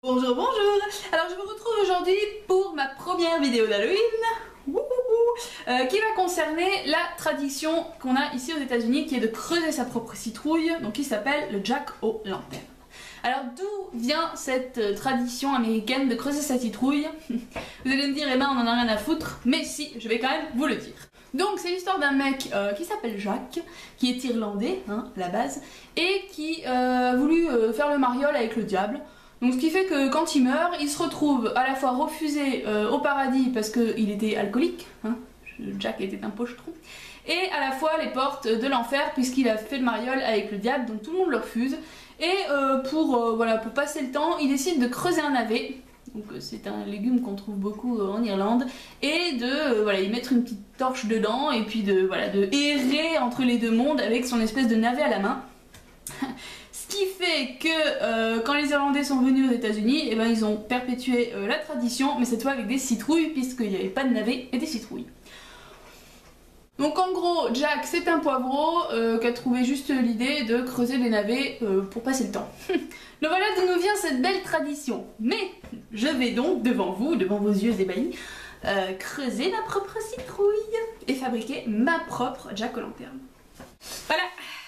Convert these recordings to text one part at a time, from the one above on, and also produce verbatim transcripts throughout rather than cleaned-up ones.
Bonjour, bonjour. Alors je vous retrouve aujourd'hui pour ma première vidéo d'Halloween euh, qui va concerner la tradition qu'on a ici aux États-Unis qui est de creuser sa propre citrouille, donc qui s'appelle le Jack-o'-lantern. Alors d'où vient cette tradition américaine de creuser sa citrouille? Vous allez me dire, eh ben on en a rien à foutre, mais si, je vais quand même vous le dire. Donc c'est l'histoire d'un mec euh, qui s'appelle Jack, qui est irlandais, hein, à la base, et qui euh, a voulu euh, faire le mariole avec le diable. Donc ce qui fait que quand il meurt, il se retrouve à la fois refusé euh, au paradis parce qu'il était alcoolique, hein, Jack était un pochetron, et à la fois les portes de l'enfer puisqu'il a fait le mariole avec le diable, donc tout le monde le refuse. Et euh, pour, euh, voilà, pour passer le temps, il décide de creuser un navet. Donc c'est un légume qu'on trouve beaucoup en Irlande, et de euh, voilà, y mettre une petite torche dedans et puis de, voilà, de errer entre les deux mondes avec son espèce de navet à la main. Ce qui fait que euh, quand les Irlandais sont venus aux États-Unis, eh ben, ils ont perpétué euh, la tradition, mais cette fois avec des citrouilles puisqu'il n'y avait pas de navet et des citrouilles. Donc en gros, Jack c'est un poivreau euh, qui a trouvé juste l'idée de creuser des navets euh, pour passer le temps. Donc voilà d'où nous vient cette belle tradition. Mais je vais donc devant vous, devant vos yeux ébahis, euh, creuser ma propre citrouille et fabriquer ma propre Jack-o'-lantern. Voilà.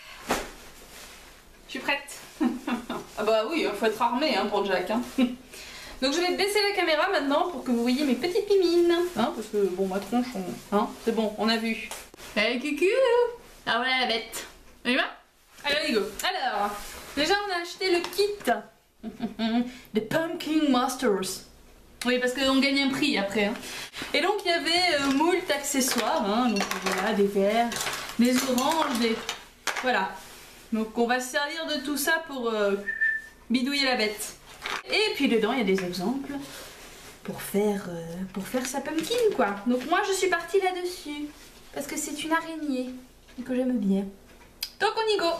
Je suis prête. Ah bah oui, il faut être armé hein, pour Jack. Hein. Donc je vais baisser la caméra maintenant pour que vous voyez mes petites pimines. Hein, parce que bon, ma tronche, on... hein, c'est bon, on a vu. Allez, coucou. Alors voilà la bête. On y va? Allez, go. Alors, déjà on a acheté le kit des Pumpkin Masters. Oui, parce qu'on gagne un prix après. Hein. Et donc il y avait euh, moult accessoires. Hein, donc voilà, des verres, des oranges, des... Voilà. Donc on va se servir de tout ça pour euh, bidouiller la bête. Et puis dedans il y a des exemples pour faire, euh, pour faire sa pumpkin quoi. Donc moi je suis partie là-dessus parce que c'est une araignée et que j'aime bien. Donc on y go.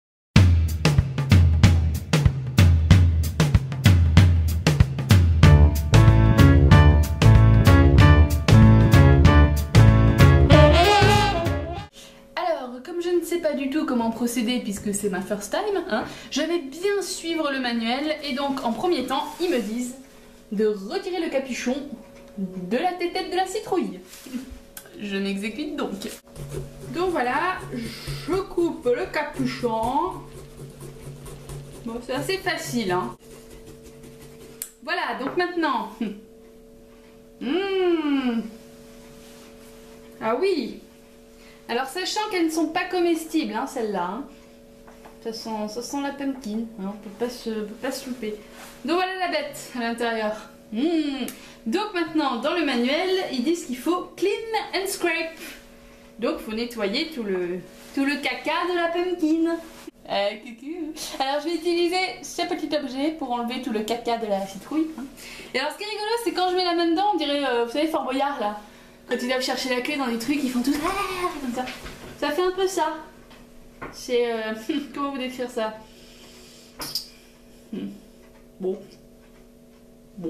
Je ne sais pas du tout comment procéder puisque c'est ma first time, hein, je vais bien suivre le manuel et donc en premier temps ils me disent de retirer le capuchon de la tétette de la citrouille. Je m'exécute donc. Donc voilà, je coupe le capuchon. Bon, c'est assez facile. Hein. Voilà, donc maintenant... Mmh. Ah oui. Alors sachant qu'elles ne sont pas comestibles, hein, celles-là, hein. ça, sent, ça sent la pumpkin, hein, on peut pas se, peut pas se louper. Donc voilà la bête à l'intérieur. Mmh. Donc maintenant, dans le manuel, ils disent qu'il faut clean and scrape. Donc il faut nettoyer tout le, tout le caca de la pumpkin. Euh, coucou. Alors je vais utiliser ce petit objet pour enlever tout le caca de la citrouille. Hein. Et alors ce qui est rigolo, c'est quand je mets la main dedans, on dirait, euh, vous savez, Fort Boyard là. Quand ils doivent chercher la clé dans des trucs, ils font tout ah, comme ça. Ça fait un peu ça. C'est... Euh, comment vous décrire ça? hmm. Bon. Bon.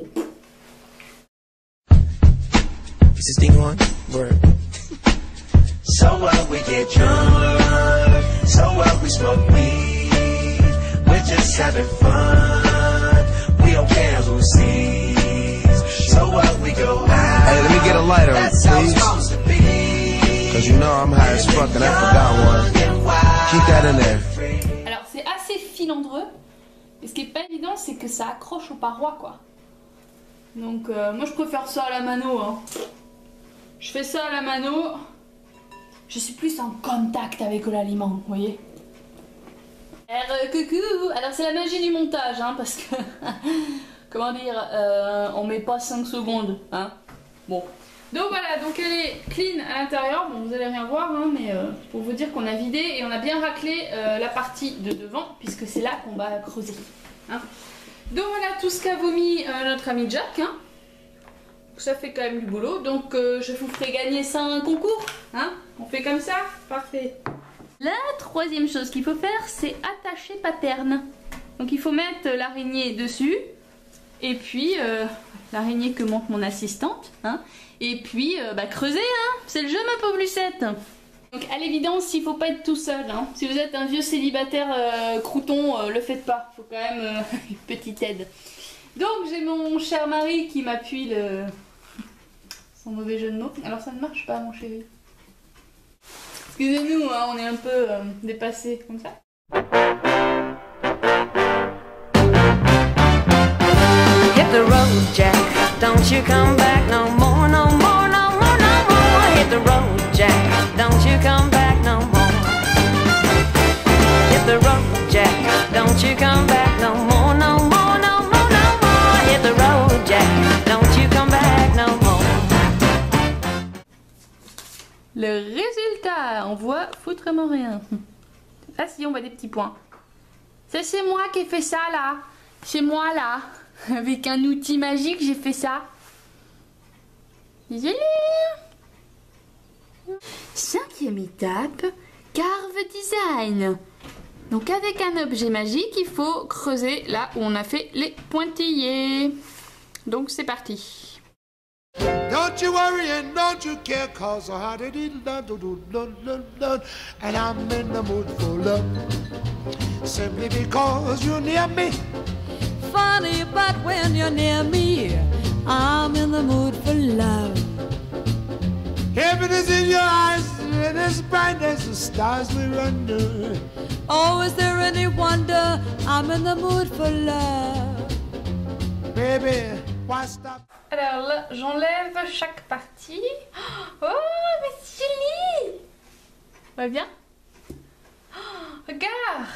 Is this thing on? Word. So what we get drunk, so what we smoke weed, we're just having fun, we don't care who sees, so what we go out. Hey, let me get a lighter, please. Cause you know I'm high as fuck and I forgot one. Keep that in there. Alors c'est assez filandreux. Et ce qui est pas évident, c'est que ça accroche aux parois, quoi. Donc euh, moi je préfère ça à la mano. Hein. Je fais ça à la mano. Je suis plus en contact avec l'aliment, vous voyez. Alors, euh, coucou. Alors c'est la magie du montage, hein, parce que comment dire, euh, on met pas cinq secondes, hein. Bon, donc voilà, donc elle est clean à l'intérieur, bon vous allez rien voir, hein, mais euh, pour vous dire qu'on a vidé et on a bien raclé euh, la partie de devant, puisque c'est là qu'on va creuser. Hein. Donc voilà tout ce qu'a vomi euh, notre ami Jack, hein. Ça fait quand même du boulot, donc euh, je vous ferai gagner ça un concours, hein. On fait comme ça, parfait. La troisième chose qu'il faut faire, c'est attacher pattern. Donc il faut mettre l'araignée dessus, et puis... Euh, l'araignée que monte mon assistante, hein, et puis euh, bah, creuser, hein, c'est le jeu ma pauvre Lucette. Donc à l'évidence, il faut pas être tout seul, hein. Si vous êtes un vieux célibataire euh, crouton, euh, le faites pas, faut quand même euh, une petite aide. Donc j'ai mon cher mari qui m'appuie le... Sans mauvais jeu de mots. Alors ça ne marche pas mon chéri. Excusez-nous, hein, on est un peu euh, dépassés comme ça. Hit the road, Jack. Don't you come back no more, no more, no more, no more. Hit the road, Jack. Don't you come back no more. Hit the road, Jack. Don't you come back no more, no more, no more, no more. Hit the road, Jack. Don't you come back no more. Le résultat, on voit foutrement rien. Ah si, on voit des petits points. Ça c'est moi qui ai fait ça là. C'est moi là. Avec un outil magique, j'ai fait ça. Désolée. Cinquième étape, carve design. Donc avec un objet magique, il faut creuser là où on a fait les pointillés. Donc c'est parti. Don't you worry and don't you care, cause I had it done, done, done, done, done, and I'm in the mood for love. Simply because you're near me. Funny, but when you're near me, I'm in the mood for love. Heaven is in your eyes, and as bright as the stars we're under. Oh, is there any wonder I'm in the mood for love? Baby, why stop? Alors là, j'enlève chaque partie. Oh, mais c'est joli! Va bien? Oh, regarde!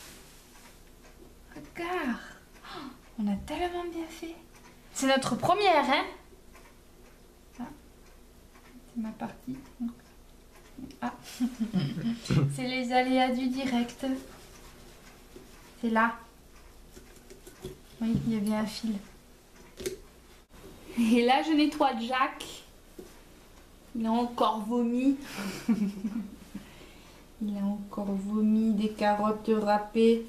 Regarde! Oh, on a tellement bien fait. C'est notre première, hein? Ça, c'est ma partie. Ah. C'est les aléas du direct. C'est là. Oui, il y avait un fil. Et là, je nettoie Jack. Il a encore vomi. Il a encore vomi des carottes râpées.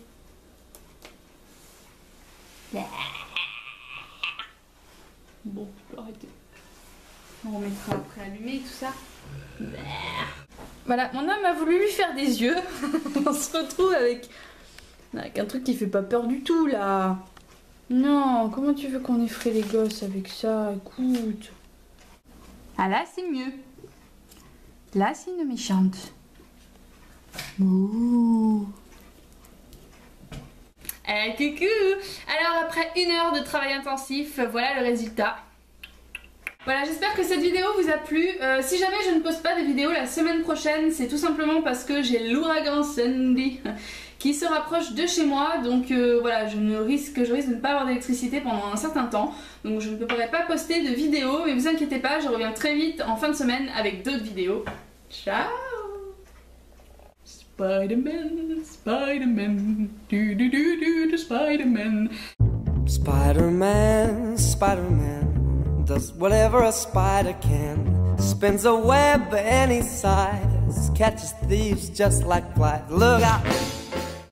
Bon, je peux arrêter. On remettra après allumer tout ça. Voilà, mon homme a voulu lui faire des yeux. On se retrouve avec, avec un truc qui fait pas peur du tout là. Non, comment tu veux qu'on effraie les gosses avec ça? Écoute. Ah là, c'est mieux. Là, c'est une méchante. Ouh. Eh, coucou. Alors, après une heure de travail intensif, voilà le résultat. Voilà, j'espère que cette vidéo vous a plu. Euh, si jamais je ne poste pas de vidéo la semaine prochaine, c'est tout simplement parce que j'ai l'ouragan Sandy qui se rapproche de chez moi, donc euh, voilà, je ne risque, je risque de ne pas avoir d'électricité pendant un certain temps, donc je ne pourrai pas poster de vidéos, mais vous inquiétez pas, je reviens très vite en fin de semaine avec d'autres vidéos. Ciao! Spider-Man, Spider-Man, du du du du du Spider-Man. Spider-Man, Spider-Man, does whatever a spider can. Spins a web any size, catches thieves just like flies. Look out!